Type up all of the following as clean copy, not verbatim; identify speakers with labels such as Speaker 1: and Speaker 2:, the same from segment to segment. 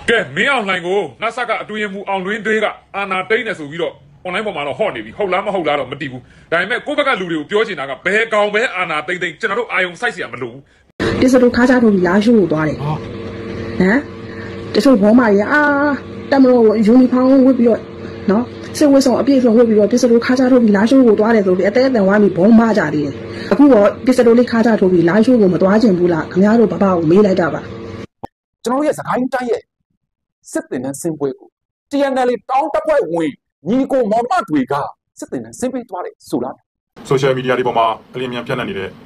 Speaker 1: ကဲမင်းအောင်လှိုင်ကိုနှက်ဆက်ကအတွင်းမှုအောင်လွင်တွေကအာနာတိတ်နေဆိုပြီးတော့ online ပေါ်မှာတော့ဟော့နေပြီဟုတ်လားမဟုတ်လားတော့မသိဘူးဒါပေမဲ့ကိုယ့်ဘက်ကလူတွေကိုပြောချင်တာကဘယ်ကောင်ပဲအာနာတိတ်ကျွန်တော်တို့အာယုံစိုက်เสียမလို့
Speaker 2: ဒီစတူခါကြထုတ်ပြီးလာရှိုးကိုသွားတယ်ဟမ်တချို့ဘောမကြီးတမလို့ယူနီဖောင်းဝတ်ပြီးတော့နော်စစ်ဝတ်ဆောင်အပြည့်စုံဝတ်ပြီးတော့ဒီစတူခါကြထုတ်ပြီးလာရှိုးကိုသွားတယ်ဆိုပြီးအသေးအတန်ဝါမီဘုံမကြတယ်အခုတော့ဒီစတူလေးခါကြထုတ်ပြီးလာရှိုးကိုမသွားချင်ဘူးလားခင်ဗျားတို့ဘဘကိုမေးလိုက်တာပါ
Speaker 3: ကျွန်တော်ရဲ့စကိုင်းတိုင်းရဲ့စစ်တင်တဲ့စင်ပွဲကို TNL တောင်းတက်ဖွဲ့ဝင်ညီကိုမောင်မတွေကစစ်တင်တဲ့စင်ပေးသွားတယ်ဆိုလား
Speaker 4: social media တွေပေါ်မှာအလင်းမြန်ဖြန့်နှံ့နေတဲ့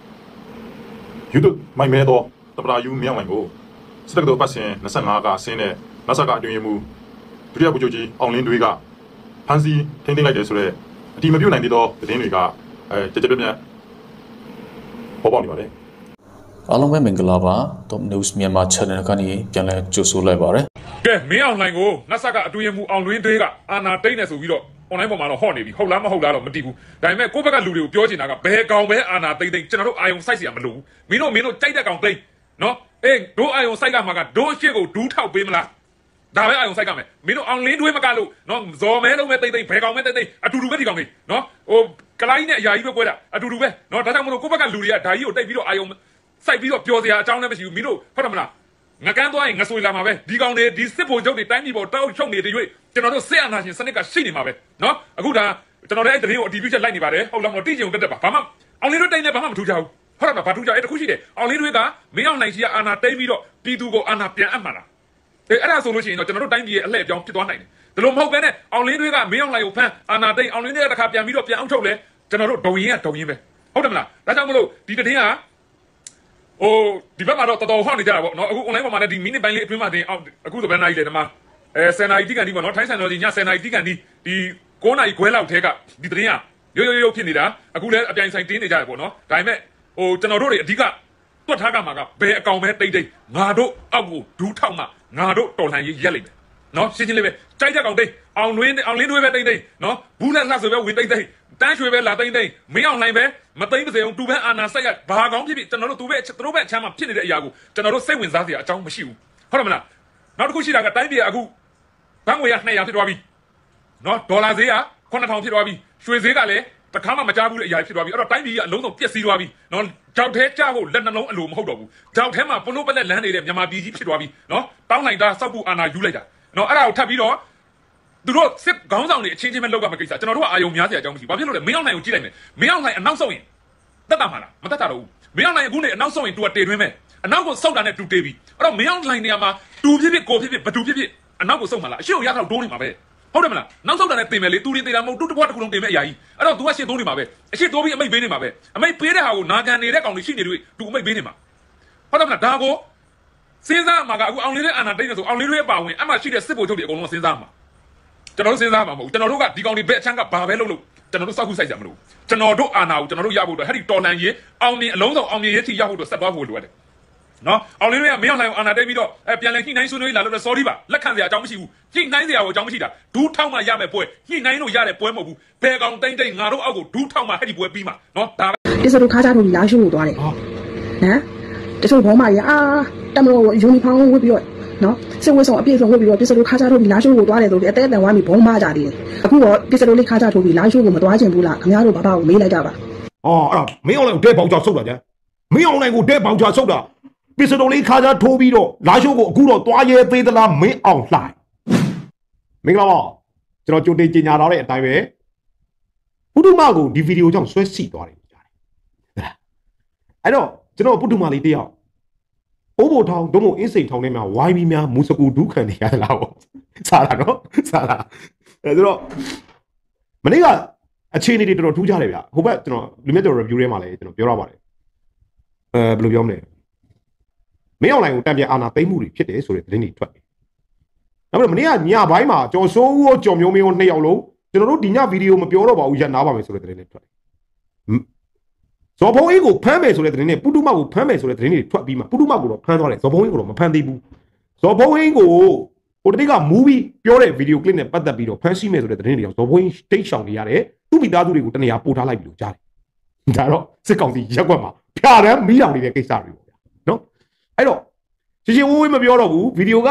Speaker 4: YouTube မိုက်မဲတော့တပရာယူမြောက်နိုင်ကိုစတက်တော်ပတ်စဉ်25ကဆင်းတဲ့နဆာကအတွင်းရမှုဒုတိယဗိုလ်ချုပ်ကြီးအောင်လင်းတွေကဖန်စီထိန်းသိမ်းလိုက်တယ်ဆိုတော့အတီမပြုတ်နိုင်သေးသောသတင်းတွေကကြကြပြပြပေါ်ပေါက်နေပါတယ်
Speaker 5: အားလုံးပဲမင်္ဂလာပါ Top News မြန်မာ Channel ကနေပြန်လည်ကြိုဆိုလိုက်ပါရစေ
Speaker 1: ။ကဲမင်းအောင်လှိုင်ကိုနှက်ဆက်ကအတွင်းမှုအောင်လွင်တွေကအာနာတိတ်နေဆိုပြီးတော့ online ပေါ်မှာတော့ဟော့နေပြီဟုတ်လားမဟုတ်လားတော့မသိဘူးဒါပေမဲ့ကိုယ့်ဘက်ကလူတွေကိုပြောချင်တာကဘယ်ကောင်ပဲအာနာတိတ်ကျွန်တော်တို့အာယုံစိုက်เสียမလို့မင်းတို့ကြိုက်တဲ့ကောင်တိတ်နော်အေးတို့အာယုံစိုက်ကမှာကတို့ရှစ်ကိုဒူးထောက်ပေးမလားဒါပဲအာယုံစိုက်ကမယ်မင်းတို့အောင်လင်းတွေးမကလို့နော်ဇော်မဲလုံးပဲတိတ်ဘယ်ကောင်ပဲတိတ်အတူတူပဲဒီကောင်လေးနော်ဟိုကလိုင်းနဲ့အရာကြီးပဲကွဲတာအတူတူပဲနော်ဒါကြောင့်မလို့ကိုယ့်ဘက်ကလူတွေကဓာကြီးကိုတိတ်ပြီးတော့အာယုံစိုက်ပြီးတော့ပျော်စရာအကြောင်းလည်းမရှိဘူးမင်းတို့ဟုတ်တယ်မလားငကန်းသွားရင်ငဆွေလာမှာပဲဒီကောင်တွေဒီစစ်ဗိုလ်ချုပ်တွေတိုင်းပြည်ပေါ်တောက်ချုပ်နေတဲ့ရွေးကျွန်တော်တို့စစ်အာဏာရှင်စနစ်ကရှိနေမှာပဲနော်အခုဒါကျွန်တော်လည်းအဲ့တရင်ကိုအတီးပြချက်လိုက်နေပါတယ်ဟုတ်လားမဟုတ်တိကျုံတက်ပါဘာမှအောင်လင်းတို့တိုင်းနဲ့ဘာမှမထူးကြဘူးဟုတ်တယ်မဘာထူးကြအဲ့တခုရှိတယ်အောင်လင်းတွေကမင်းအောင်နိုင်ရှိအာဏာတိတ်ပြီးတော့ပြည်သူကိုအာဏာပြန်အပ်မှာလားအဲ့ဒါဆိုလို့ရှိရင်တော့ကျွန်တော်တို့တိုင်းပြည်ရဲ့အလှည့်အပြောင်းဖြစ်သွားနိုင်တယ်ဒါလို့မဟုတ်ဘဲနဲ့အောင်လင်းတွေကမင်းအောင်နိုင်ကိုဖမ်းအာဏာတိတ်အောင်လင်းတွေကတခါပြန်ပြီးတော့ပြန်အောင်ထုတ်လဲကျွန်တော်တို့ဒုံရင်ကဒုံရင်ပဲဟုတ်တယ်မလားဒါကြောင့်မလို့ဒီတရင်ကဟိုဒီဘက်မှာတော့တော်တော်ဟောနေကြတာပေါ့နော်အခု online ပေါ်မှာလည်းဒီ minute ပိုင်းလေးအတွင်းမှာတင်အခုဆိုဘယ်နာရီလဲဒီမှာ10နာရီတိကန်ဒီပေါ့နော်ထိုင်းဆန်တော်ကြီးည10နာရီတိကန်ဒီ9နာရီခွဲလောက်ထဲကဒီသတင်းကရိုးဖြစ်နေတာအခုလည်းအပြိုင်ဆိုင်တင်းနေကြတယ်ပေါ့နော်ဒါပေမဲ့ဟိုကျွန်တော်တို့တွေအဓိကတွက်ထားကမှာကဘယ်အကောင်ပဲတိတ်ငါတို့အောက်ကိုဒူးထောက်မှငါတို့တော်လှန်ရေးရက်လိမ့်မယ်နော်ရှင်းလေးပဲကြိုက်တဲ့ကောင်တိတ်အောင်လင်းတွေပဲတိတ်နော်ဘူးလက်လှဆိုပဲဝင်တိတ်တန်းရွှေပဲလာတိတ်မင်းအောင်လှိုင်ပဲမသိမ့်ပါစေအောင်သူပဲအာနာဆက်ရဘာကောင်းဖြစ်ကျွန်တော်တို့သူပဲသူတို့ပဲအချမ်းမှာဖြစ်နေတဲ့အရာကိုကျွန်တော်တို့စိတ်ဝင်စားစရာအကြောင်းမရှိဘူးဟုတ်တယ်မလားနောက်တစ်ခုရှိတာကတိုင်းပြည်အခုဘဏ်ငွေရ200ဖြစ်သွားပြီနော်ဒေါ်လာဈေးက9000ဖြစ်သွားပြီရွှေဈေးကလည်းတခါမှမကြားဘူးတဲ့အရာဖြစ်သွားပြီအဲ့တော့တိုင်းပြည်ကအလုံးစုံပျက်စီးသွားပြီနော်ကြောက်သေးကြဖို့လက်နှလုံးအလိုမဟုတ်တော့ဘူးကြောက်ထဲမှာပလို့ပလက်လန်းနေတဲ့မြန်မာပြည်ကြီးဖြစ်သွားပြီနော်တောင်းလိုက်တာစောက်ပူအာနာယူလိုက်တာနော်အဲ့ဒါကိုထပ်ပြီးတော့သူတို့စစ်ခေါင်းဆောင်တွေအချင်းချင်းပဲလောက်ကမကိစ္စကျွန်တော်တို့ကအာယုံများစရာအကြောင်းမရှိဘာဖြစ်လို့လဲမင်းအောင်နိုင်ကိုကြည့်လိုက်မယ်မင်းအောင်နိုင်အနောက်ဆုံးရင်တက်တာမှာလားမတက်တာတော့ဘူးမင်းအောင်နိုင်အခုနေအနောက်ဆုံးရင် तू ကတေတွင်းမဲ့အနောက်ကိုစောက်တာနဲ့ तू တေးပြီအဲ့တော့မင်းအောင်နိုင်နေရာမှာ तू ဖြစ်ကိုဖြစ်ဘသူဖြစ်အနောက်ကိုစောက်မှာလားအရှိကိုရတော့တိုးနေမှာပဲဟုတ်တယ်မလားနောက်စောက်တာနဲ့တင်မယ်လေ तू တေးတာမဟုတ် तू တစ်ခွက်တစ်ခုလုံးတင်မဲ့အရာကြီးအဲ့တော့ तू ကရှင်းတိုးနေမှာပဲအရှိတိုးပြီးအမိတ်ပေးနေမှာပဲအမိတ်ပေးတဲ့ဟာကိုနာခံနေတဲ့ကောင်တွေရှိနေတွေ့ तू အမိတ်ပေးနေမှာဟုတ်တယ်မလားဒါကိုစဉ်းစားမှာကအခုအောင်လေးတဲ့အာဏာတိတ်နေဆိုအောင်လေးတွေပါဝင်အမှရှိတဲ့စစ်ဗိုလ်ချုပ်တွေအကုန်လုံးစဉ်းစားမှာကျွန်တော်တို့စဉ်းစားမှာမဟုတ်ကျွန်တော်တို့ကဒီကောင်တွေဘက်အချမ်းကဘာပဲလုပ်ကျွန်တော်တို့စောက်ခုဆိုင်ကြမလို့ကျွန်တော်တို့အာဏာကိုကျွန်တော်တို့ရဖို့တော့ဟဲ့ဒီတော်လန်ရေးအောင်မြင်အလုံးစုံအောင်မြင်ရေးထိရဖို့တော့ဆက်သွားဖို့လိုရတယ်နော်အောင်လေးတွေကမင်းအောင်နိုင်အာဏာတိတ်ပြီးတော့ပြန်လည်ညှိနှိုင်းဆွေးနွေးလာလို့ sorry ပါလက်ခံစရာအကြောင်းမရှိဘူးညှိနှိုင်းစရာကိုအကြောင်းမရှိတာဒူးထောက်မှရမယ်ပွဲညှိနှိုင်းလို့ရတဲ့ပွဲမဟုတ်ဘူးဘယ်ကောင်တိတ်ငါတို့အောက်ကိုဒူးထောက်မှဟဲ့ဒီပွဲပြီးမှာနော်ဒါ
Speaker 2: ဒီစတူခါကြထုတ်ပြီးလာရှိုးကိုသွားတယ်ဟမ်တချို့ဘောမကြီးတမလို့ယူနီဖောင်းဝတ်ပြီးတော့နော်စစ်ဝတ်ဆောင်အပြည့်စုံဝတ်ပြီးတော့ဒီစတူခါကြထုတ်ပြီးလာရှိုးကိုသွားတယ်ဆိုပြီးအသေးအတန်ဝါမီဘုံမကြတယ်အခုတော့ဒီစတူလေးခါကြထုတ်ပြီးလာရှိုးကိုမသွားချင်ဘူးလားခင်ဗျားတို့ဘဘကိုမေးလိုက်ကြပါ
Speaker 6: အော်အဲ့ဒါမင်းအောင်လိုက်ကိုတဲပေါင်ချဆုတ်တာကြမင်းအောင်လိုက်ကိုတဲပေါင်ချဆုတ်တာပစ္စတိုလေးခါကြထိုးပြီးတော့လာရှိုးကိုအခုတော့သွားရဲသေးသလားမင်းအောင်လှိုင်မင်္ဂလာပါကျွန်တော်ကြိုတင်ကြေညာထားတဲ့အတိုင်းပဲပုထုမကိုဒီဗီဒီယိုကြောင့်ဆွဲစီသွားတယ်ကြားတယ်အဲ့တော့ကျွန်တော်ပုထုမလေးတယောက်အိုးဘိုထောင်ဒုံမို့အင်းစိန်ထောင်ထဲမှာဝိုင်းပြီးများမူစကူဒုခံနေရလားပေါ့စားတာနော်စားတာအဲ့တော့မနေ့ကအခြေအနေတွေတော်တော်ထူးခြားတယ်ဗျဟိုဘက်ကျွန်တော်လူမြတ်တော် review ထဲမှာလည်းကျွန်တော်ပြောရပါတယ်ဘယ်လိုပြောမလဲမင်းအွန်လိုင်းကိုတံပြန်အာနာသိမ်းမှုတွေဖြစ်တယ်ဆိုတဲ့သတင်းတွေထွက်တယ်နောက်ပြီးမနေ့ကညပိုင်းမှာကျော်စိုးဦးရောကျော်မျိုးမင်းရောနှစ်ယောက်လုံးကျွန်တော်တို့ဒီညဗီဒီယိုမပြောတော့ပါဘူးရပ်နားပါမယ်ဆိုတဲ့သတင်းတွေထွက်တယ်ဇော်ဘုံအေးကိုဖမ်းမယ်ဆိုတဲ့သတင်းနဲ့ပုတုမကိုဖမ်းမယ်ဆိုတဲ့သတင်းတွေထွက်ပြီးမှပုတုမကိုတော့ဖမ်းသွားတယ်ဇော်ဘုံအေးကိုတော့မဖမ်းသေးဘူးဇော်ဘုံအေးကိုဟိုတတိကမူဗီပြောတဲ့ဗီဒီယိုကလစ်နဲ့ပတ်သက်ပြီးတော့ဖမ်းဆီးမယ်ဆိုတဲ့သတင်းတွေကြောင့်ဇော်ဘုံအေးတိတ်ရှောင်နေရတယ်သူ့မိသားစုတွေကိုတနေရာပို့ထားလိုက်ပြီလို့ကြားတယ်ဒါတော့စစ်ကောင်စီရက်ွက်မှာဖျားတယ်မီးလောင်နေတဲ့ကိစ္စတွေပေါ့ဗျာနော်အဲ့တော့ရှင်းရှင်းဝေးဝေးမပြောတော့ဘူးဗီဒီယိုက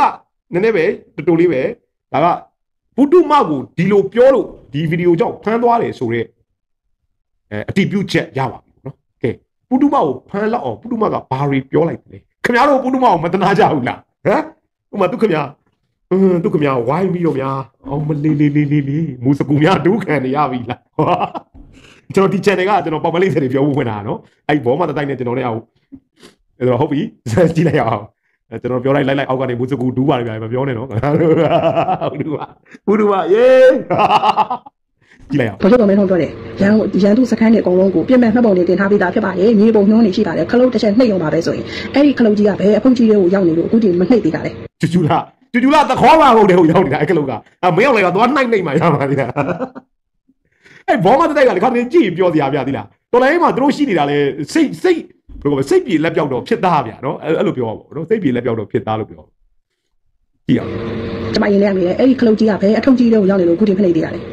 Speaker 6: နည်းနည်းပဲတူလေးပဲဒါကပုတုမကိုဒီလိုပြောလို့ဒီဗီဒီယိုကြောင့်ဖမ်းသွားတယ်ဆိုတော့အတိပြုချက်ရပါပြီနော်ကဲပုတုမကိုဖမ်းလောက်အောင်ပုတုမကဘာတွေပြောလိုက်တယ်ခင်ဗျားတို့ပုတုမကိုမတနာကြဘူးလားဟမ်ဥမာသူခင်ဗျာသူခင်ဗျာဝိုင်းပြီးတော့ဗျာအောင်မလေးမူစကူများဒုခံနေရပြီလားကျွန်တော်ဒီ channel ကကျွန်တော်ပေါက်ပလေးစတွေပြောဖို့ဝင်တာနော်အဲ့ဘောမတတိုက်နဲ့ကျွန်တော်လည်းအောင်အဲ့တော့ဟုတ်ပြီကြည့်လိုက်အောင်ကျွန်တော်ပြောလိုက်အောက်ကနေမူစကူဒူးပါတယ်ဗျာမပြောနဲ့နော်ဘူးဒူးပါယေးကြည့်လိုက်အောင်
Speaker 2: ဘာလို့တော့မင်းတို့ပြောတယ်ရန်သူစခန်းတွေအကုန်လုံးကိုပြင်မဲ့မှတ်ပုံတွေတင်ထားပြီးသားဖြစ်ပါတယ်မြေပုံနှုံးနေရှိပါတယ်ခလုတ်တစ်ချက်နှိပ်အောင်ပါပဲဆိုရင်အဲ့ဒီခလုတ်ကြီးကဘယ်အဖုန်ကြီးတွေကိုရောက်နေလို့အခုဒီမနှိပ်သေးတာလဲ
Speaker 6: ကျူလာသခေါ်ပါဟုတ်တယ်ဟုတ်ရောက်နေတာအဲ့ခလုတ်ကမင်းအောင်လည်းကတော့နှိုက်မှရပါသေးတယ်အဲ့ဘောမတတိုက်ကလည်းခါတည်းကြည့်ပြောစရာပြသေးလားတော်လိုင်းမှာသူတို့ရှိနေတာလေစိတ်ဘယ်လိုစိတ်ပြေလက်ပြောက်တော့ဖြစ်သားဗျာနော်အဲ့လိုပြောပါဘောနော်စိတ်ပြေလက်ပြောက်တော့ဖြစ်သားလို့ပြောကြည့်အောင်
Speaker 2: ကျမရင်လည်းအမေအဲ့ဒီခလုတ်ကြီးကဘယ်အထုပ်ကြီးတွေကိုရောက်နေလို့အခုဒီမနှိပ်သေးတာလဲဟမ်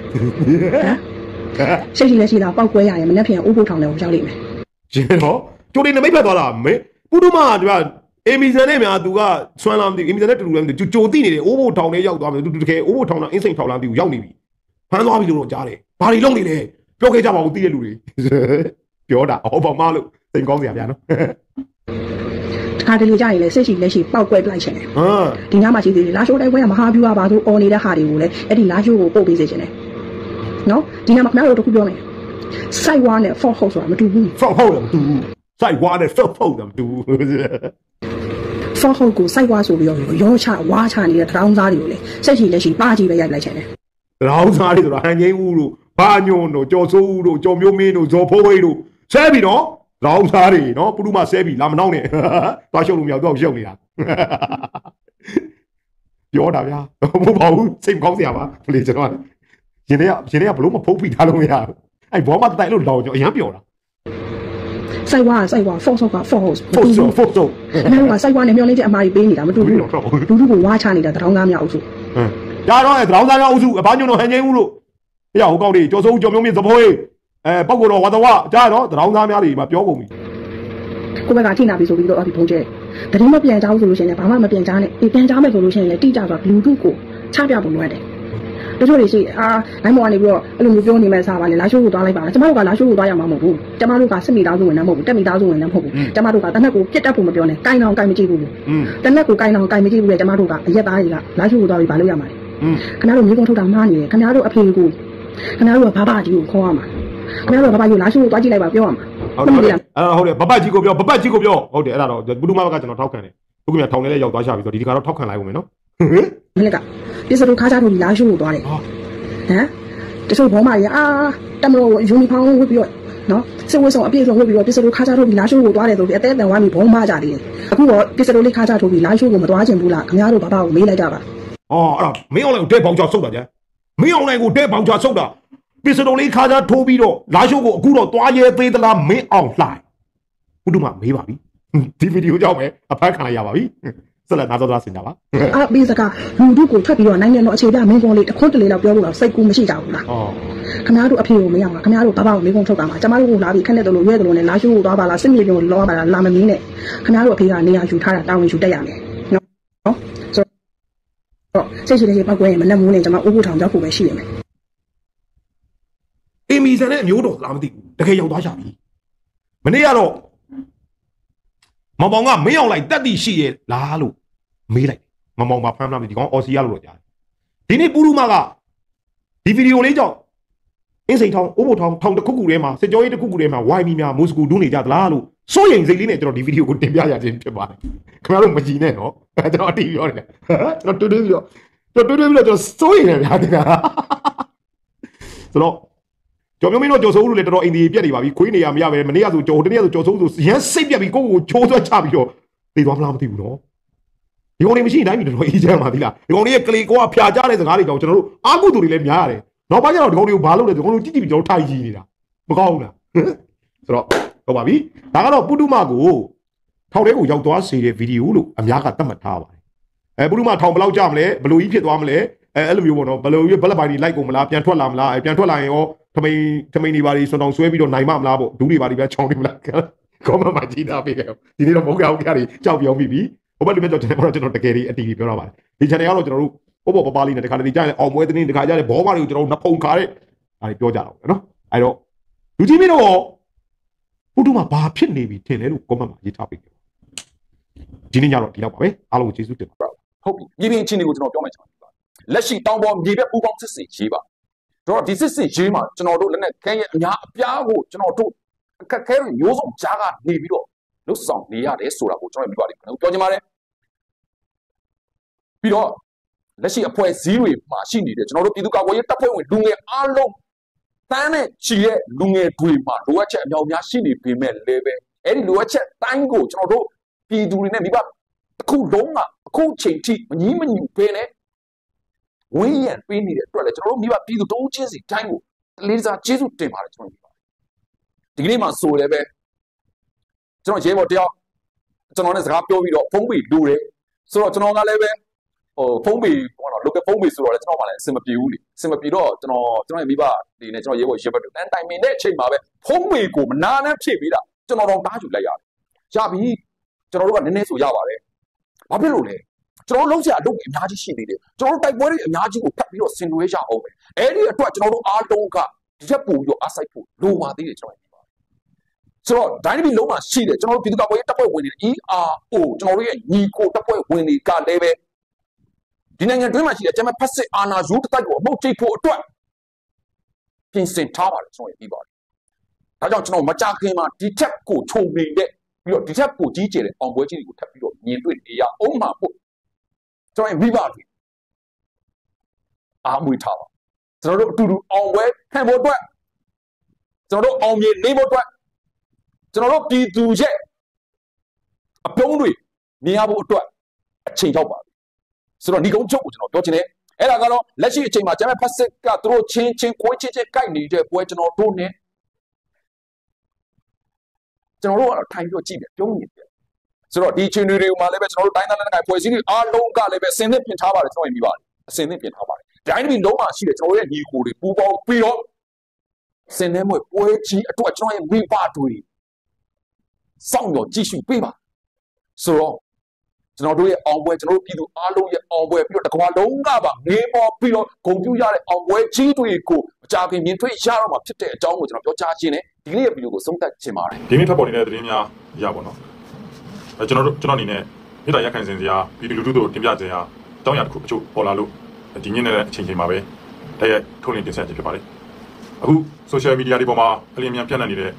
Speaker 2: ရှိလဲရှိတာပောက်ကွဲရရင်မနေ့ပြန်ဥပုထောင်တွေကိုရောက်လိမ့်မယ်
Speaker 6: ရှင်တော့ကျိုးလေးနမိတ်ဖက်သွားတာမေပုဒုမကအေမီဇန်နဲ့များသူကဆွမ်းလာမသိအေမီဇန်နဲ့တူတူလည်းမသိကြိုတိနေတယ်အိုးဘိုထောင်ထဲရောက်သွားမယ်သူတကယ်အိုးဘိုထောင်တော့အင်းစိန်ထောင်လာမသိဘူးရောက်နေပြီဖမ်းသွားပြီလို့တော့ကြားတယ်ဘာတွေလုပ်နေလဲပြောခဲ့ကြပါဦးသိတဲ့လူတွေပြောတာဟောပါမလို့စိတ်ကောင်းစရာဗျာနော်
Speaker 2: ခါတလေကြရင်လေစိတ်ရှိလက်ရှိပောက်ကွဲပလိုက်ချင်တယ်ဒီညမှာရှိသေးတယ်လာရှိုးတိုက်ပွဲကမဟာဗျူဟာပါသူអော်နေတဲ့ဟာတွေကိုလည်းအဲ့ဒီလာရှိုးကိုပို့ပေးစေချင်တယ်နော်ဒီညမှာခင်ဗျားတို့တခုပြောမယ်စိုက်ဝါနဲ့ for house ဆိုတာမတူဘူး
Speaker 6: for house မတူဘူးစိုက်ဝါနဲ့ for house မတူဘူး
Speaker 2: for house ကိုစိုက်ဝါဆိုပြီးတော့ရောချဝါချနေတဲ့တောင်းစားတွေကိုလေစိတ်ရှိလက်ရှိပါကြည့်ပဲရိုက်လိုက်ချင်တယ်
Speaker 6: တောင်းစားတွေဆိုတာဟန်ငိမ့်ဦးတို့ဘာညွန့်တို့ကြော်စိုးဦးတို့ကြော်မျိုးမင်းတို့ဇော်ဖိုးဝေးတို့ဆဲပြီနော်တောင်းစားတွေနော်ပုရုမဆဲပြီလာမနှောင်းနဲ့သွားရှုပ်လို့မရတော့ရှုပ်နေတာပြောတာဗျာမဟုတ်ပါဘူးစိတ်ကောင်းစရာပါလေကျွန်တော်ရင်ထဲကဘလို့မဖုတ်ဖိထားလို့မရဘူးအဲ့ဘောမတိုက်လို့လောင်ကျွန်တော်အရန်ပြောတာ
Speaker 2: စိုက်ဝါ force က force
Speaker 6: အဲ့ဒါက
Speaker 2: စိုက်ဝါနဲ့မျောလေးတဲ့အမားကြီးပေးနေတာမတူဘူးလူလူကိုဝါချနေတာတောင်းသားများအုပ်စု
Speaker 6: ရတော့တောင်းသားများအုပ်စုဘာညွန့်တော့ဟန်ငိမ့်ဦးလို့ဟိုကောက်တွေကြော်စိုးကြော်မျိုးမြင့်သဖိုးပောက်ကတော့ဝါတော်ဝကြားတော့တောင်းသားများတွေမှာပြောကုန်ပြီ
Speaker 2: ကိုဘက်ကထိနာပြီဆိုပြီးတော့အဒီဖုန်းကျဲတတိမပြန်ကြဘူးဆိုလို့ရှိရင်လည်းဘာမှမပြန်ကြနဲ့ပြန်ကြမယ်ဆိုလို့ရှိရင်လည်းတိကျစွာလူထုကိုချပြဖို့လိုအပ်တယ်တချို့တွေရှိနိုင်မော်ကနေပြီးတော့အဲ့လိုမျိုးပြောနေမဲ့စားပါလေလာရှိုးကိုသွားလိုက်ပါကျမတို့ကလာရှိုးကိုသွားရမှာမဟုတ်ဘူးကျမတို့ကစစ်မိသားစုဝင်လည်းမဟုတ်ဘူးတက်မိသားစုဝင်လည်းမဟုတ်ဘူးကျမတို့ကတနက်ကိုပြတ်တက်ဖို့မပြောနဲ့ကိုင်းအောင်ကိုင်းမကြည့်ဘူးတနက်ကိုကိုင်းအောင်ကိုင်းမကြည့်ဘူးလေကျမတို့ကအရက်သားတွေကလာရှိုးကိုသွားပြီးဘာလုပ်ရမှာလဲခင်ဗျားတို့မြေကုန်ထုတ်တာမှားနေတယ်ခင်ဗျားတို့အဖေကိုခင်ဗျားတို့ကဘာဘာကြီးကိုခေါ်ရမှာခင်ဗျားတို့ကဘာဘာကြီးလာရှိုးကိုသွားကြည့်လိုက်ပါပြောရမှာ
Speaker 6: ဟုတ်တယ်ဟုတ်တယ်ဘပတ်ကြီးကိုပြောဟုတ်တယ်အဲ့ဒါတော့ဘုဒ္ဓမဘကကျွန်တော်ထောက်ခံတယ်ဘုခင်ဗျာထောင်ထဲလည်းရောက်သွားရှာပြီဆိုတော့ဒီကတော့ထောက်ခံလိုက်ဦးမယ်နော်
Speaker 2: မလက်ကပြစ်စတို့ခါကြတို့ဒီလာရှိုးကိုသွားတယ်ဟမ်တချို့ဘောမကြီးတမလို့ယူနီဖောင်းဝတ်ပြီးတော့နော်စစ်ဝတ်ဆောင်အပြည့်စုံဝတ်ပြီးတော့ပြစ်စတို့ခါကြတို့ဒီလာရှိုးကိုသွားတယ်ဆိုပြီးအသေးအတန်ဝိုင်းပြီးဘောမကြတယ်အခုတော့ပြစ်စတို့လေးခါကြတို့ဒီလာရှိုးကိုမသွားချင်ဘူးလားခင်ဗျားတို့ဘာဘာကိုမေးလိုက်ကြပါ
Speaker 6: အော်အဲ့ဒါမင်းအောင်လိုက်ကိုတဲပေါင်ချဆုတ်တာကြမင်းအောင်လိုက်ကိုတဲပေါင်ချဆုတ်တာပြစ်စတို့လေးခါကြထိုးပြီးတော့လာရှိုးကိုအခုတော့သွားရဲသေးသလားမင်းအောင်လှိုင်ဘုဒ္ဓမမေးပါပြီဒီဗီဒီယိုကြောင့်ပဲအဖက်ခံလိုက်ရပါပြီဆက်လက်နားတော်ဆင်ကြပါ
Speaker 2: ပြီးစကားလူတို့ကိုထွက်ပြီးတော့နိုင်ငံတော်အခြေပြမင်းကုန်းလေးတစ်ခွန်းတလေလောက်ပြောလို့တော့စိတ်ကူးမရှိကြဘူးလားခင်ဗျားတို့အဖေကိုမရအောင်ခင်ဗျားတို့ဘာဘာကိုမင်းကုန်းထုတ်တာမှာကျမတို့ကလာပြီးခက်တဲ့တို့ရွဲတဲ့တို့နဲ့လာရှိုးကိုသွားပါလားစစ်မြေပြုံလောပါလားလာမမင်းနဲ့ခင်ဗျားတို့အဖေကနေရာယူထားတာတောင်းယူတက်ရမယ်နော်ဆိုတော့စိတ်ရှိတဲ့ပောက်ကွဲရင်မနဲ့မိုးနဲ့ကျမအိုးဖို့ထောင်ကြောက်ဖို့ပဲရှိရမယ်
Speaker 6: အေမီဆန်နဲ့အမျိုးတော်လာမသိဘူးတကယ်ရောက်သွားကြပြီမနေ့ကတော့မောင်မောင်ကမင်းအောင်လိုက်တက်တီရှိရဲ့လားလို့မေးလိုက်မောင်မောင်ကဖမ်းဖမ်းပြီးဒီကောင်အော်စီရလို့တော့ကြားတယ်ဒီနေ့ပူရူမာကဒီဗီဒီယိုလေးကြောင့်အင်းစိန်ထောင်အိုးဘိုထောင်ထောင်တစ်ခုခုထဲမှာစစ်ကြောရေးတစ်ခုခုထဲမှာဝိုင်းမီများမိုးစကူဒူးနေကြသလားလို့စိုးရိမ်စိတ်လေးနဲ့ကျွန်တော်ဒီဗီဒီယိုကိုတင်ပြရခြင်းဖြစ်ပါတယ်ခင်ဗျားတို့မကြည်နဲ့နော်ကျွန်တော်အတီးပြောနေတယ်ကျွန်တော်တွေ့ပြီးတော့ကျွန်တော်စိုးရိမ်နေဗျာတင်တာဆိုတော့ကြော်မျိုးမင်းတို့ကြော်စိုးလို့လည်းတော်တော်အိမ်ဒီပြက်နေပါပြီခွေးနေရမရပဲမနေ့ကဆိုကြော်တနေ့ကဆိုကြော်စိုးဆိုရမ်းစိတ်ပြက်ပြီးကိုယ့်ကိုချိုးဆွဲချပြီးတော့သိသွားမလားမသိဘူးနော်ဒီကောင်လေးမရှိတိုင်းပြီးတော်တော်အေးချမ်းပါသီလားဒီကောင်လေးရဲ့ကလေးကိုကဖျာချတဲ့စကားတွေကြောင့်ကျွန်တော်တို့အာကုသူတွေလည်းများရတယ်နောက်ပိုင်းကျတော့ဒီကောင်လေးကိုဘာလုပ်လဲဒီကောင်လေးကြည့်ကြည့်ပြီးကျွန်တော်ထိုင်ကြည့်နေတာမကောင်းဘူးလားဆိုတော့ဟုတ်ပါပြီဒါကတော့ပုတုမကိုထောင်ထဲကိုရောက်သွားစေတဲ့ဗီဒီယိုလို့အများကသတ်မှတ်ထားပါတယ်ပုတုမထောင်ဘယ်လောက်ကြာမလဲဘယ်လိုကြီးဖြစ်သွားမလဲအဲ့လိုမျိုးပေါ့နော်ဘယ်လိုကြီးဘလက်ပိုင်းတွေလိုက်ကုန်မလားပြန်ထွက်လာမလားပြန်ထွက်လာရင်ရောထမိန်တွေပါတွေစွန်တောင်ဆွဲပြီးတော့နိုင်မလားပေါ့ဒူးတွေပါတွေပဲချောင်းနေမလားကောမမကြီးတာပေးခဲ့ဒီနေ့တော့မဟုတ်ကြဘူးကြတွေကြောက်ပြောင်းပြီဟိုဘက်လူမျိုးကျွန်တော်တကယ်ကြီးအတီးပြောတော့ပါတယ်ဒီ channel ကတော့ကျွန်တော်တို့ပေါ့ပေါ့ပါလေးနဲ့တခါတလေကြားတယ်အောင်ပွဲသတင်းတခါကြားတယ်ဘောမတွေကိုကျွန်တော်တို့နှဖုံခါတဲ့ဒါတွေပြောကြတော့နော်အဲ့တော့လူကြီးမင်းတို့ဥတုမှာဘာဖြစ်နေပြီထင်လဲလို့ comment မှာရေးထားပေးဒီနေ့ညတော့ဒီလောက်ပါပဲအားလုံးကိုကျေးဇူးတင်ပါတယ်
Speaker 3: ဟုတ်ပြီမြေပြင်အခြေအနေကိုကျွန်တော်ပြောမယ်ကျွန်တော်လက်ရှိတောင်ပေါ်မြေဘက်ပူပေါင်းစစ်စစ်ရေးပါတော့ဒီစစ်စစ်ရေးမှာကျွန်တော်တို့လည်းနဲ့ခဲရဲ့အများအပြားကိုကျွန်တော်တို့အခက်ခဲမျိုးစုံကြားကနေပြီးတော့လှုပ်ဆောင်နေရတယ်ဆိုတာကိုကျွန်တော်ပြောပါလိမ့်မယ်ပြောချင်ပါတယ်ပြီးတော့လက်ရှိအဖွဲ့အစည်းတွေမှာရှိနေတဲ့ကျွန်တော်တို့ပြည်သူ့ကာကွယ်ရေးတပ်ဖွဲ့ဝင်လူငယ်အားလုံးတန်းနဲ့ချီရဲ့လူငယ်တွေမှာလိုအပ်ချက်အများအများရှိနေပေမဲ့လည်းပဲအဲ့ဒီလိုအပ်ချက်တိုင်းကိုကျွန်တော်တို့ပြည်သူတွေနဲ့မိဘအခုလုံးကအခုချိန်ထိမငြင်းမညူပဲနဲ့ဝင်းရံပေးနေတဲ့အတွက်လည်းကျွန်တော်တို့မိဘပြည်သူတို့ချင်းစီတိုင်းကိုလေးစားကျေးဇူးတင်ပါတယ်ကျွန်တော်ဒီကနေ့မှဆိုလည်းပဲကျွန်တော်ရဲဘော်တယောက်ကျွန်တော်နဲ့စကားပြောပြီးတော့ဖုန်းပေလူတယ်ဆိုတော့ကျွန်တော်ကလည်းပဲဖုန်းပေဘောနော် local ဖုန်းပေဆိုတော့လည်းကျွန်တော်မှလည်းအဆင်မပြေဘူးလေအဆင်မပြေတော့ကျွန်တော်ရဲ့မိဘဒီနဲ့ကျွန်တော်ရဲဘော်ရဲဘက်တို့တန်းတိုင်မင်တဲ့အချိန်မှာပဲဖုန်းပေကိုမနာနဲ့ဖြည့်ပေးတာကျွန်တော်တော့တားယူလိုက်ရတယ်ရပြီကျွန်တော်တို့ကနည်းနည်းဆိုရပါတယ်ဘာဖြစ်လို့လဲကျွန်တော်လုံးစရာအလုပ်အများကြီးရှိနေတယ်ကျွန်တော်တို့တိုက်ပွဲတွေအများကြီးကိုဖတ်ပြီးတော့ဆင်နွှဲကြအောင်ပဲအဲ့ဒီအတွက်ကျွန်တော်တို့အားလုံးကဒီချက်ပို့ပြီးတော့အားစိုက်ဖို့လိုပါသေးတယ်ကျွန်တော်ဆိုတော့ဒိုင်းနမီလုံးမှာရှိတယ်ကျွန်တော်တို့ပြည်သူ့ကာကွယ်ရေးတပ်ဖွဲ့ဝင်တွေ ERO ကျွန်တော်တို့ရဲ့ညီကိုတပ်ဖွဲ့ဝင်တွေကလည်းပဲဒီနိုင်ငံတွင်းမှာရှိတဲ့ကျမဖက်စစ်အာဏာယူတိုက်ကိုအမှုတ်ကျိတ်ဖို့အတွက်ပြင်ဆင်ထားပါတယ်ကျွန်တော်ပြီးပါတယ်ဒါကြောင့်ကျွန်တော်မကြခင်မှာဒီချက်ကိုခြုံနေတဲ့ပြီးတော့ဒီချက်ကိုကြီးကျယ်တဲ့အောင်ပွဲကြီးတွေကိုထပ်ပြီးတော့မြင်တွေ့နေရအောင်မှာပို့ကျွန်တော်မိဘတွေအားမွေးထားပါကျွန်တော်တို့အတူတူအောင်ပွဲခံဖို့အတွက်ကျွန်တော်တို့အောင်မြင်နေဖို့အတွက်ကျွန်တော်တို့ပြည်သူရဲ့အပြုံးတွေမြင်ရဖို့အတွက်အချိန်ရောက်ပါပြီဆိုတော့ဒီကုန်းချုပ်ကိုကျွန်တော်ပြောချင်တယ်အဲ့ဒါကတော့လက်ရှိအချိန်မှာကျမ်းမဲ့ဖက်စစ်ကသူတို့ချင်းခွေးချင်းကိုက်နေတဲ့ပွဲကျွန်တော်တို့နဲ့ကျွန်တော်တို့ကတော့ထိုင်ပြီးတော့ကြည့်တယ်ပြုံးနေတယ်ဆိုတော့ဒီချင်းတွေမှာလည်းပဲကျွန်တော်တို့တိုင်းသားနဲ့ဖွဲ့စည်းတွေအားလုံးကလည်းပဲအစင်းသစ်ပြင်ထားပါတယ်ကျွန်တော်မြင်ပါတယ်အစင်းသစ်ပြင်ထားပါတယ်ဒိုင်းဒီလုံးမှာရှိတယ်ကျွန်တော်ရဲ့ညီကိုတွေပူပေါင်းပြီးတော့စင်နေမွေပွဲကြီးအတွက်ကျွန်တော်ရဲ့မိဘတွေစောင့်တော့ကြည့်ရှုပေးပါဆိုတော့ကျွန်တော်တို့ရဲ့အောင်ပွဲကျွန်တော်တို့ပြည်သူအားလုံးရဲ့အောင်ပွဲပြီးတော့တကွာလုံးကပါငေးပေါ်ပြီးတော့ဂုဏ်ပြုရတဲ့အောင်ပွဲကြီးတွေကိုအကြခင်မြင်တွေ့ရတော့မှာဖြစ်တဲ့အကြောင်းကိုကျွန်တော်ပြောကြားခြင်းနဲ့ဒီနေ့ရဲ့ဗီဒီယိုကိုဆုံးသက်ခြင်းပါတယ်
Speaker 4: ဒီနေ့ထပ်ပေါ်နေတဲ့သတင်းများရပါတော့ကျွန်တော်အနေနဲ့မြေတားရက်ခံစင်စရာပြည်သူလူထုတို့တင်ပြခြင်းဟာတောင်းရတစ်ခုအချို့ပေါ်လာလို့ဒီညနေတဲ့အချိန်မှာပဲတရက်ထုတ်လင်းတင်ဆက်ခြင်းဖြစ်ပါတယ်အခု social media တွေပေါ်မှာအလင်းမြန်ပြန့်နှံ့နေတဲ့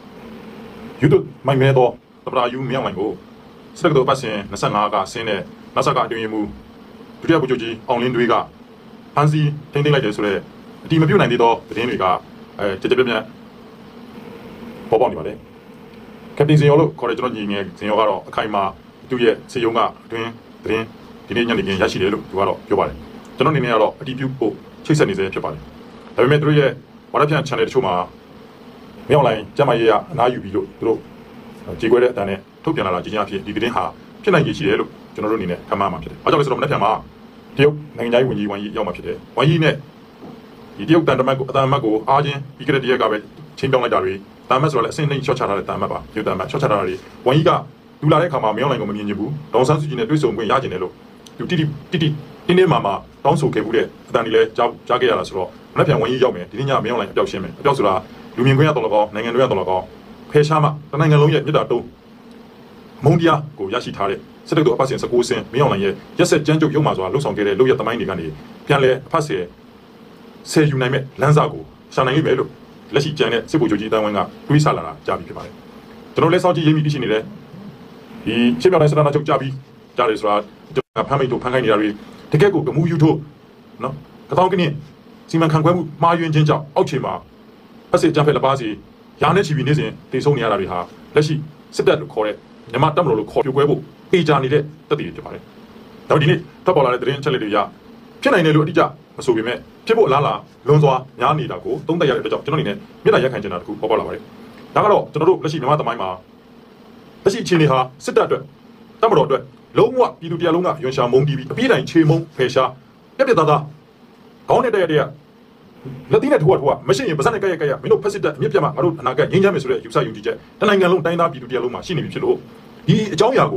Speaker 4: YouTube မိုင်မဲတော့တပရာယူမြောက်နိုင်ကိုစက်ကတော့ပတ်စင်25ကဆင်းတဲ့နဆာကအတွင်းရမှုဒုတိယဗိုလ်ချုပ်ကြီးအောင်လင်းတွေကဖန်စီထိမ့်သိမ့်လိုက်တယ်ဆိုတော့အတီမပြုတ်နိုင်သေးသောသတင်းတွေကကြကြပြပြပေါ်ပေါက်နေပါတယ်ကပတိစင်ရောလို့ခေါ်တဲ့ကျွန်တော်ညီငယ်စင်ရောကတော့အခိုင်အမာသူ့ရဲ့စေယုံကအတွင်းသတင်းဒီနေ့ညနေခင်းရရှိတယ်လို့သူကတော့ပြောပါတယ်ကျွန်တော်အနေနဲ့ကတော့အတီးပြုတ်ဖို့ချိတ်ဆက်နေစေဖြစ်ပါတယ်ဒါပေမဲ့သူတို့ရဲ့ဝါဒဖြန့် channel တချို့မှာမြောက်လိုင်းကျမရေးကအနားယူပြီးလို့သူတို့ကြေကွဲတဲ့အတန်းနဲ့ထုတ်ပြန်လာတာကြီးများဖြစ်ဒီသတင်းဟာဖြစ်နိုင်ရရှိတယ်လို့ကျွန်တော်တို့အနေနဲ့ခန့်မှန်းမှာဖြစ်တယ်။အားကြောင့်လဲဆိုတော့မနေ့ကမှတရုတ်နိုင်ငံရေးဝန်ကြီးဝမ်ယီရောက်မှာဖြစ်တယ်။ဝမ်ယီနဲ့ဒီတရုတ်တန်တမတ်ကိုအတန်မတ်ကိုအားချင်းပြီးခဲ့တဲ့တရက်ကပဲချင်းပြောင်းလိုက်တာတွေတန်မတ်ဆိုတော့လည်းအစင်းနှိမ့်ချော့ချထားတဲ့တန်မတ်ပါတရုတ်တန်မတ်ချော့ချထားတာတွေဝမ်ယီကလူလာတဲ့အခါမှာမြောက်လိုင်းကိုမမြင်ချင်ဘူးဒေါန်ဆန်းစုကြည်နဲ့တွေ့ဆုံခွင့်ရကျင်တယ်လို့သူတိတင်းမာတောင်းဆိုခဲ့ဘူးတဲ့အတန်တွေလည်းကြားခဲ့ရတာဆိုတော့မနေ့ကဝမ်ယီရောက်မယ်ဒီနေ့ညမြောက်လိုင်းအပြောက်ရှင်းမယ်အပြောက်ဆိုတာလူမြင်ခွင့်ရတော့တော့နိုင်ငံတွေရတော့တော့ဖယ်ရှားမှတနိုင်ငံလုံးရဲ့မြစ်တာတုံးမုံတရားကိုရရှိထားတဲ့စစ်တပ်တို့အပတ်စဉ်19ဆင်းမြောက်လိုင်းရဲ့ရက်ဆက်ကြမ်းကြုတ်ရုံမှာဆိုတာလှုပ်ဆောင်ခဲ့တဲ့လူရသမိုင်းတွေကနေပြန်လဲအဖတ်ဆယ်ယူနိုင်မဲ့လမ်းစာကိုရှာနိုင်ပြီလို့လက်ရှိကြံတဲ့စစ်ဗိုလ်ချုပ်ကြီးတန်းဝင်းကတွေးဆလာတာကြားပြီးဖြစ်ပါတယ်ကျွန်တော်လည်းစောင့်ကြည့်ရေးမိသိရှိနေတယ်ဒီချင်းမြောက်တိုင်းစတာနာချုပ်ကြားပြီးကြားတယ်ဆိုတာဖမ်းမိတို့ဖမ်းခိုင်းနေတာတွေတကယ့်ကိုကမှုယူထို့နော်ကတောင်းကင်းစီမံခန့်ခွဲမှုမှားယွင်းခြင်းကြောင့်အောက်ခြေမှာအစစ်ကြမ်းဖက်လက်ပါစီရာနဲ့ချီပြီးနေစဉ်တည်ဆုံနေရတာတွေဟာလက်ရှိစစ်တပ်လို့ခေါ်တဲ့မြန်မာတပ်မတော်လို့ခေါ်ပြပွဲဖို့ပေချာနေတဲ့တပ်တွေဖြစ်ပါတယ်။ဒါပေမဲ့ဒီနေ့တပ်ပေါ်လာတဲ့သတင်းချက်လက်တွေရဖြစ်နိုင်တယ်လို့အတိအကျမဆိုပေမဲ့ဖြစ်ဖို့အလားအလာလွန်စွာများနေတာကိုသုံးသပ်ရတဲ့အတွက်ကြောင့်ကျွန်တော်အနေနဲ့မြေတားရက်ခံချင်တာတခုပေါ်ပေါက်လာပါတယ်။ဒါကတော့ကျွန်တော်တို့လက်ရှိမြန်မာသမိုင်းမှာလက်ရှိအခြေအနေဟာစစ်တပ်အတွက်တပ်မတော်အတွက်လုံးဝပြည်သူတရားလုံးကရွှန်ရှာမုံတီးပြီးအပြည့်တိုင်းခြေမုံဖယ်ရှားပြပြသားသားခေါင်းနဲ့တရလက်သီးနဲ့ထိုးမရှိရင်ပါးစပ်နဲ့ကြက်မင်းတို့ဖက်စစ်တပ်အမြင့်ပြတ်မှာငါတို့အနာဂတ်ငြိမ်းချမ်းမယ်ဆိုတဲ့ယူဆယူကြည်ချက်တနိုင်ငံလုံးတိုင်းသားပြည်သူတရားလုံးမှာရှိနေပြီဖြစ်လို့ဒီအကြောင်းအရာကို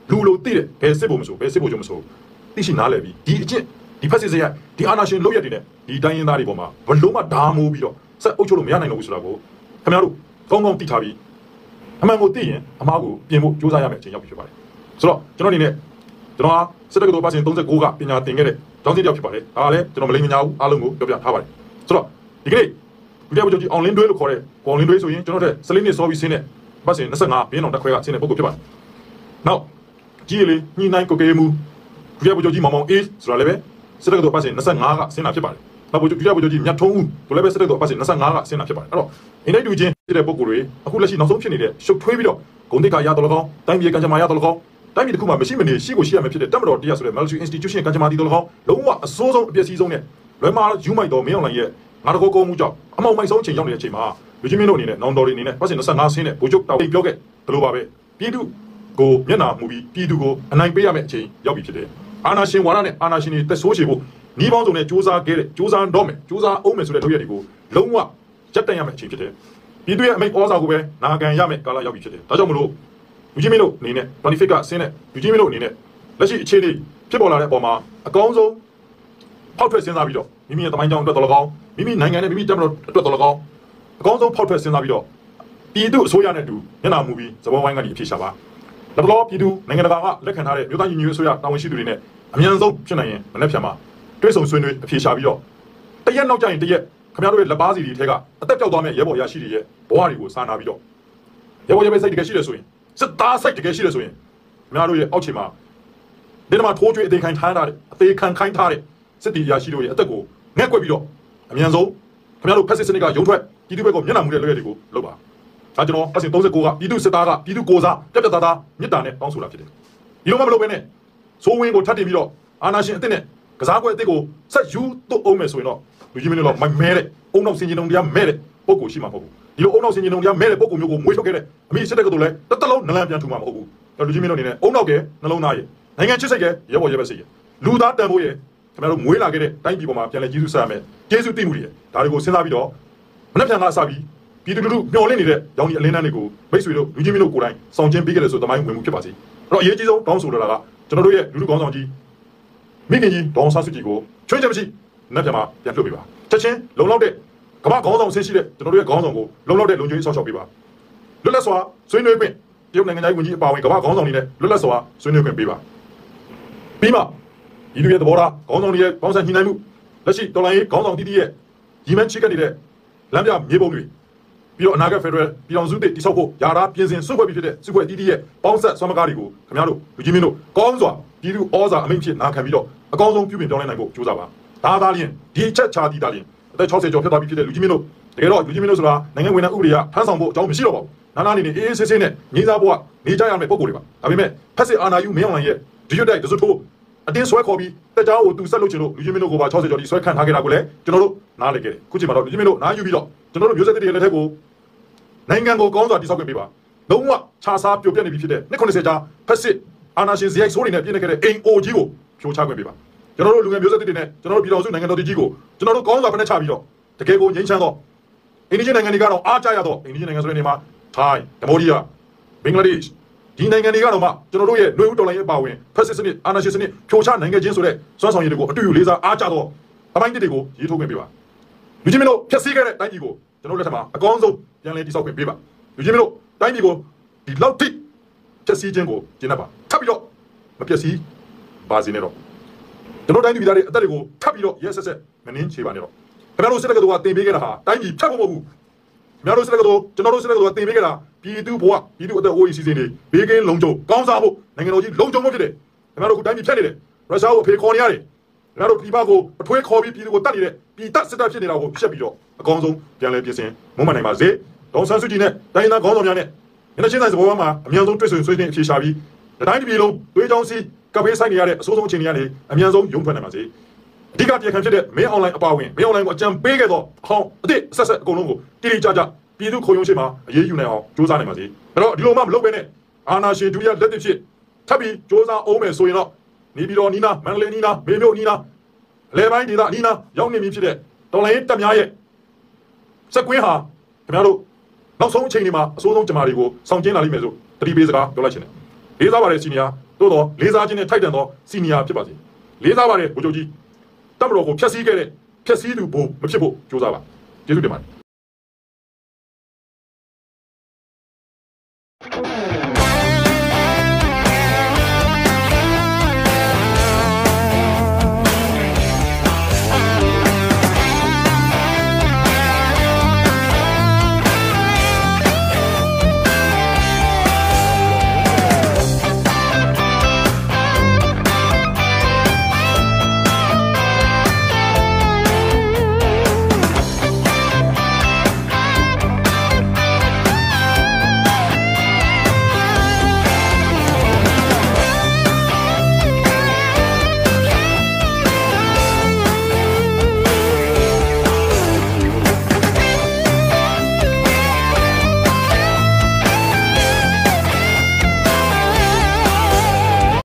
Speaker 4: လူလိုသိတယ်ဘယ်စစ်ဖို့မဆိုဘယ်စစ်ဖို့ကြုံမဆိုသိရှိနားလည်ပြီးဒီအကျင့်ဒီဖက်စစ်စရိုက်ဒီအာဏာရှင်လုပ်ရက်တွေနဲ့ဒီတိုင်းရင်းသားတွေပေါ်မှာဘလုံးမဓာမိုးပြီးတော့ဆက်အုပ်ချုပ်လို့မရနိုင်တော့ဘူးဆိုတာကိုခင်ဗျားတို့ကောင်းကောင်းသိထားပြီးအမှန်ကိုသိရင်အမှားကိုပြင်ဖို့ကြိုးစားရမယ်အချိန်ရောက်ပြီဖြစ်ပါတယ်ဆိုတော့ကျွန်တော်အနေနဲ့ကျွန်တော်ဟာစစ်တပ်ကတော်ပါစင်39ကပညာသင်ခဲ့တဲ့ကျောင်းစစ်တယောက်ဖြစ်ပါတယ်ဒါကလည်းကျွန်တော်မလိမ္မာဘူးအားလုံးကိုပြောပြထားပါတယ်ဆိုတော့ဒီကနေ့ဒုတိယဗိုလ်ချုပ်ကြီးအောင်လင်းတွဲလို့ခေါ်တဲ့အောင်လင်းတွဲဆိုရင်ကျွန်တော်တို့14နှစ်စောပြီးဆင်းတဲ့ပါစင်25ဘင်းအောင်တက်ခွဲကဆင်းတဲ့ပုဂ္ဂိုလ်ဖြစ်ပါတယ်နောက်ကြီးလေညှိနှိုင်းကိုကေမှုဒုတိယဗိုလ်ချုပ်ကြီးမောင်မောင်အေးဆိုတာလည်းပဲစစ်တပ်ကတော်ပါစင်25ကဆင်းတာဖြစ်ပါတယ်နောက်ဒုတိယဗိုလ်ချုပ်ကြီးမြတ်ထုံးဦးကိုလည်းပဲစစ်တပ်ကတော်ပါစင်25ကဆင်းတာဖြစ်ပါတယ်အဲ့တော့အင်းတိုင်းတူချင်းဖြစ်တဲ့ပုဂ္ဂိုလ်တွေအခုလက်ရှိနောက်ဆုံးဖြစ်နေတဲ့ရှုပ်ထွေးပြီးတော့ဂုံတိတ်ကရတော်လကောင်းတိုင်းပြည်ကံကြမ္မာရတော်လကောင်းတိုင်းပြည်တစ်ခုမှာမရှိမနေရှိကိုရှိရမယ်ဖြစ်တဲ့တပ်မတော်တရားဆိုတဲ့ military institution ကံကြမ္မာတီတော်လကောင်းလုံးဝအစိုးဆုံးအပျက်စီးဆုံးနဲ့လွယ်မာယူမိုက်တော်မင်းအောင်လှိုင်ရဲ့ငါတကောကောမှုကြောင့်အမောင်မိုက်ဆုံးအချိန်ရောက်နေတဲ့အချိန်မှာလူချင်းမင်းတို့အနေနဲ့နောင်တော်တွေအနေနဲ့ပတ်စင်25ဆင်းနဲ့ဗိုလ်ချုပ်တောင်ပြောခဲ့ဘယ်လိုပါပဲပြည်သူကိုမျက်နှာမူပြီးပြည်သူကိုအနိုင်ပေးရမယ့်အချိန်ရောက်ပြီဖြစ်တယ်အာဏာရှင်ဝါဒနဲ့အာဏာရှင်တွေတက်ဆိုးချေဖို့နှီးပေါင်းစုံနဲ့စူးစမ်းခဲ့တဲ့စူးစမ်းတော့မယ်စူးစမ်းအောင်မယ်ဆိုတဲ့လုပ်ရက်တွေကိုလုံးဝရပ်တန့်ရမယ့်အချိန်ဖြစ်တယ်ပြည်သူရဲ့အမိန့်ဩဇာကိုပဲနာခံရမယ့်ကာလရောက်ပြီဖြစ်တယ်ဒါကြောင့်မလို့လူချင်းမင်းတို့အနေနဲ့ benefit ကဆင်းတဲ့လူချင်းမင်းတို့အနေနဲ့လက်ရှိအခြေအနေဖြစ်ပေါ်လာတဲ့အပေါ်မှာအကောင်းဆုံးဖောက်ထွက်စဉ်းစားပြီးတော့မိမိရဲ့တမိုင်းကြောင်းအတွက်တော်လကောင်းမိမိနိုင်ငံနဲ့မိမိတပ်မတော်အတွက်တော်လကောင်းအကောင်းဆုံးဖောက်ထွက်စဉ်းစားပြီးတော့ပြည်သူအစိုးရနဲ့တူမျက်နှာမူပြီးသဘောဝိုင်းကနေအဖြေရှာပါလက်တော်ပြည်သူနိုင်ငံတကာကလက်ခံထားတဲ့မြို့သားညီညွတ်အစိုးရတာဝန်ရှိသူတွေနဲ့အမြန်ဆုံးဖြစ်နိုင်ရင်မနေ့ဖြန်မှာတွဲဆုံဆွေးနွေးအဖြေရှာပြီးတော့တရက်နောက်ကျရင်တရက်ခင်ဗျားတို့ရဲ့လက်ပါစီတွေထဲကအသက်ပြောက်သွားမဲ့ရဲဘော်ရရှိတွေရဲ့ဘဝတွေကိုစာနာပြီးတော့ရဲဘော်ရဲပဲစိတ်တကယ်ရှိတယ်ဆိုရင်စစ်သားစိတ်တကယ်ရှိတယ်ဆိုရင်ခင်ဗျားတို့ရဲ့အောက်ခြေမှာဒီမှာထိုးကျွေးအသေးခံထားတဲ့အသေးခံခိုင်းထားတဲ့စစ်တီရရှိတို့ရဲ့အသက်ကိုငှက်ကွက်ပြီးတော့အမြန်ဆုံးခင်ဗျားတို့ဖက်စစ်စနစ်ကရုံထွက်ပြည်သူဘက်ကိုမျက်နှာမူတဲ့လွှဲတွေကိုလုပ်ပါဒါကျွန်တော်အစဉ်39ကပြည်သူစစ်သားကပြည်သူကိုစားပြတ်ပြတ်သားသားမြစ်တာနဲ့တောင်းဆိုတာဖြစ်တယ်ဒီလိုမှမလုပ်ဘဲနဲ့စိုးဝင်းကိုထပ်တင်ပြီးတော့အာဏာရှင်အစ်စ်နဲ့ကစားကွက်အစ်စ်ကိုဆက်ယူတော့အောင်မယ်ဆိုရင်တော့လူကြီးမင်းတို့မိုက်မဲတဲ့အုံနောက်စင်ကြီးတုံတရားမဲတဲ့ပုံကိုရှိမှာမဟုတ်ဘူးဒီလိုအုံနောက်စင်ကြီးတုံတရားမဲတဲ့ပုံကိုမျိုးကိုမွေးထုတ်ခဲ့တဲ့အမိစစ်တပ်ကတို့လည်းတစ်သက်လုံးနလန်ပြန်ထူမှာမဟုတ်ဘူးလူကြီးမင်းတို့အနေနဲ့အုံနောက်ကနှလုံးသားရဲ့နိုင်ငံချစ်စိတ်ရဲ့ရဲဘော်ရဲဘက်စိတ်ရဲ့လူသားတန်ဖိုးရဲ့ခင်ဗျားတို့မွေးလာခဲ့တဲ့တိုင်းပြည်ပေါ်မှာပြန်လဲကျေးဇူးဆက်ရမယ်ကျေးဇူးတင်မှုတွေဒါတွေကိုစဉ်းစားပြီးတော့မနေ့ပြန်ကအစပြီးပြည်သူလူထုမျှော်လင့်နေတဲ့ရောင်ကြီးအလင်းတန်းတွေကိုမိတ်ဆွေတို့လူကြီးမင်းတို့ကိုယ်တိုင်ဆောင်ကျင်းပေးခဲ့တယ်ဆိုတမိုင်းဝင်မှုဖြစ်ပါစေအဲ့တော့အရေးကြီးဆုံးတောင်းဆိုလိုတာကကျွန်တော်တို့ရဲ့လူထုခေါင်းဆောင်ကြီးမိခင်ကြီးဒေါအောင်ဆန်းစုကြည်ကိုချွင်းချက်မရှိနေ့ပြန်မှာပြန်လွှတ်ပေးပါချက်ချင်းလုံလောက်တဲ့ကမ္ဘာခေါင်းဆောင်ဆင်းရှိတဲ့ကျွန်တော်တို့ရဲ့ခေါင်းဆောင်ကိုလုံလောက်တဲ့လုံခြုံရေးဆောက်ရှောက်ပေးပါလွတ်လပ်စွာဆွေးနွေးခွင့်တရုတ်နိုင်ငံသားဝန်ကြီးအပါအဝင်ကမ္ဘာခေါင်းဆောင်တွေနဲ့လွတ်လပ်စွာဆွေးနွေးခွင့်ပေးပါပြီးမှဒီလူရဲ့သဘောထားခေါင်းဆောင်တွေရဲ့ပေါင်းစပ်ညှိနှိုင်းမှုလက်ရှိတော်လိုင်းရေးခေါင်းဆောင်တီးတီးရဲ့ရီမန်ချိကနေတဲ့လမ်းပြမြေပုံတွေပြီးတော့အနာဂတ်ဖက်ဒရယ်ပြည်တော်စုတိဆောက်ဖို့ယာရာပြင်ဆင်စုဖွဲ့ပြီးဖြစ်တဲ့စုဖွဲ့တီးတီးရဲ့ပေါင်းဆက်ဆွမ်းမကားတွေကိုခင်ဗျားတို့လူကြီးမင်းတို့ကောင်းစွာပြည်သူဩဇာအမိန့်ဖြစ်နာခံပြီးတော့အကောင်းဆုံးပြုပြင်ပြောင်းလဲနိုင်ဖို့ကြိုးစားပါဒါသာလျင်ဒီချက်ချာတီးတာလျင်အသက်60ကျော်ဖြစ်သွားပြီဖြစ်တဲ့လူကြီးမင်းတို့တကယ်တော့လူကြီးမင်းတို့ဆိုတာနိုင်ငံဝင်တဲ့ဥပဒေကထမ်းဆောင်ဖို့အကြောင်းမရှိတော့ပါဘူးနာနာနေနေအေးအေးဆေးဆေးနဲ့ငြိမ်းစားဖို့ကနေကြရမယ့်ပုံကိုယ်တွေပါဒါပေမဲ့ဖက်စစ်အာဏာယူမင်းအောင်လှိုင်ရဲ့ဒီရွတ်တိုက်ဒဇတ်ထိုးအတင်းဆွဲခေါ်ပြီးတက်ကြောင်းကိုသူဆက်လုပ်ချင်လို့လူကြီးမင်းတို့ကိုပါ60ကျော်ဒီဆွဲခံထားခဲ့တာကိုလည်းကျွန်တော်တို့နားလည်ခဲ့တယ်ခုချိန်မှာတော့လူကြီးမင်းတို့နားယူပြီးတော့ကျွန်တော်တို့မျိုးဆက်တွေလက်ထက်ကိုနိုင်ငံကိုကောင်းစွာတည်ဆောက်ပေးပါလုံးဝခြားစားပြုတ်ပြတ်နေပြီဖြစ်တဲ့နှစ်90ကြာဖက်စစ်အာဏာရှင်ဇယိုက်ဆိုးနေနဲ့ပြည့်နေခဲ့တဲ့အိမ်အိုကြီးကိုဖြိုချခွင့်ပေးပါကျွန်တော်တို့လူငယ်မျိုးဆက်တွေနဲ့ကျွန်တော်တို့ပြည်တော်စုနိုင်ငံတော်တည်ကြီးကိုကျွန်တော်တို့ကောင်းစွာဖက်နဲ့ချပြီးတော့တကယ်ကိုငြိမ်းချမ်းသောအိန္ဒိယနိုင်ငံတွေကတော့အားကြရတော့အိန္ဒိယနိုင်ငံဆိုတဲ့နေမှာထိုင်းကမ္ဘောဒီးယားဘင်္ဂလားဒေ့ရှ်ဒီနိုင်ငံတွေကတော့မှကျွန်တော်တို့ရဲ့နှွေဦးတော်လိုင်းရဲ့ပါဝင်ဖက်စစ်စနစ်အာဏာရှင်စနစ်ဖြိုချနိုင်ငံချင်းဆိုတဲ့စွမ်းဆောင်ရည်တွေကိုအတူတူလေးစားအားကြတော့အပိုင်းတစ်တွေကိုရေးထုတ်ခွင့်ပေးပါလူကြီးမင်းတို့ဖျက်ဆီးခဲ့တဲ့တိုင်းပြည်ကိုကျွန်တော်တို့လက်ထက်မှာအကောင်းဆုံးပြန်လည်တည်ဆောက်ခွင့်ပေးပါလူကြီးမင်းတို့တိုင်းပြည်ကိုဒီလောက်ထိဖျက်ဆီးခြင်းကိုကျင့်တတ်ပါထပ်ပြီးတော့မဖျက်ဆီးပါစေနဲ့တော့ကျွန်တော်တိုင်းပြည်သားတွေအသက်တွေကိုထပ်ပြီးတော့ရဲဆက်ဆက်မနှင်းချေပါနဲ့တော့ခင်ဗျားတို့စစ်တပ်ကတော်ကတင်ပေးခဲ့တာဟာတိုင်းပြည်ဖြတ်ဖို့မဟုတ်ဘူးခင်ဗျားတို့စစ်တပ်ကတော်ကျွန်တော်တို့စစ်တပ်ကတော်ကတင်ပေးခဲ့တာပြည်သူဘဝပြည်သူအသက်အိုးအိမ်စီစဉ်တွေဘေးကင်းလုံခြုံကောင်းစားဖို့နိုင်ငံတော်ကြီးလုံခြုံဖို့ဖြစ်တယ်ခင်ဗျားတို့ကတိုင်းပြည်ဖြတ်နေတယ်ရုရှားကိုအဖေခေါ်နေရတယ်ခင်ဗျားတို့ပြည်ပကိုအထွေးခေါ်ပြီးပြည်သူကိုတတ်နေတဲ့ပြည်တပ်စစ်တပ်ဖြစ်နေတာကိုဖျက်ပြီးတော့အကောင်းဆုံးပြန်လည်ပြင်ဆင်မုံမှန်နိုင်ပါစေဒေါန်ဆန်းစုကြည်နဲ့တိုင်းသားခေါင်းဆောင်များနဲ့ညနေချင်းတိုင်းစပွဲမှာအမြန်ဆုံးတွေ့ဆုံဆွေးနွေးအဖြေရှာပြီးတိုင်းပြည်လုံးသွေးကြောင်းစီကပ်ဘေးဆိုင်နေရတဲ့အဆိုးဆုံးအခြေအနေကနေအမြန်ဆုံးရုံထွက်နိုင်ပါစေအဓိကပြည်ခံဖြစ်တဲ့မင်းအွန်လိုင်းအပါဝင်မင်းအွန်လိုင်းကိုအကြံပေးခဲ့တော့ဟောင်းအစ်စ်ဆက်ဆက်အကုန်လုံးကိုတိတိကျကျပြည်သူခုံရုံးရှိမှာအရေးယူနိုင်အောင်စူးစမ်းနိုင်ပါစေအဲ့တော့ဒီလိုမှမလုပ်ဘဲနဲ့အာဏာရှင်ဒုတိယလက်တစ်ဖြစ်ထပ်ပြီးစူးစမ်းအောင်မယ်ဆိုရင်တော့နေပြည်တော်နီးနာမန္တလေးနီးနာမေမြို့နီးနာလေပိုင်းဒေသနီးနာရောက်နေပြီဖြစ်တဲ့တော်လိုင်းတပ်များရဲ့စက်ကွင်းဟာခင်ဗျားတို့နောက်ဆုံးအချိန်ဒီမှာအစိုးဆုံးဂျမားတွေကိုစောင့်ကျင်းလာလိမ့်မယ်ဆိုတတိပေးစကားပြောလိုက်ချင်တယ်လေးစားပါတဲ့စီနီယာသို့တော့လေးစားခြင်းနဲ့ထိုက်တန်သောစီနီယာဖြစ်ပါစေလေးစားပါတယ်ဗိုလ်ချုပ်ကြီးတပ်မတော်ကိုဖျက်ဆီးခဲ့တဲ့ဖျက်ဆီးသူဘို့မဖြစ်ဖို့ကြိုးစားပါကျေးဇူးတင်ပါတယ်